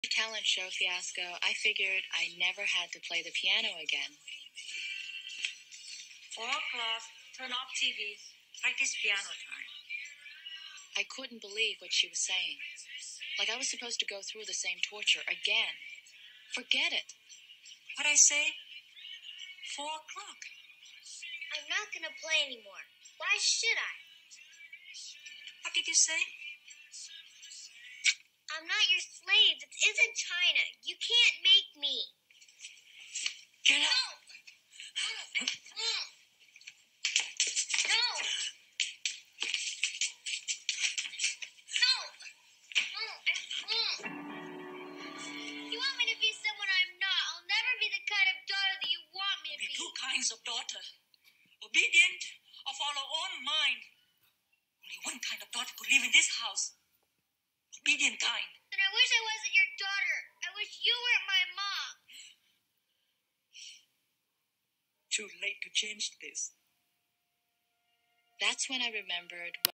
Talent show fiasco, I figured I never had to play the piano again. 4 o'clock, turn off TV, practice piano time. I couldn't believe what she was saying. Like I was supposed to go through the same torture again. Forget it. What'd I say? 4 o'clock. I'm not gonna play anymore. Why should I? What did you say? I'm not your slave. This isn't China. You can't make me. Get out! No! You want me to be someone I'm not. I'll never be the kind of daughter that you want me to be. Two kinds of daughter. Obedient or follow own mind. Only one kind of daughter could live in this house. Obedient kind. Then I wish I wasn't your daughter. I wish you weren't my mom. Too late to change this. That's when I remembered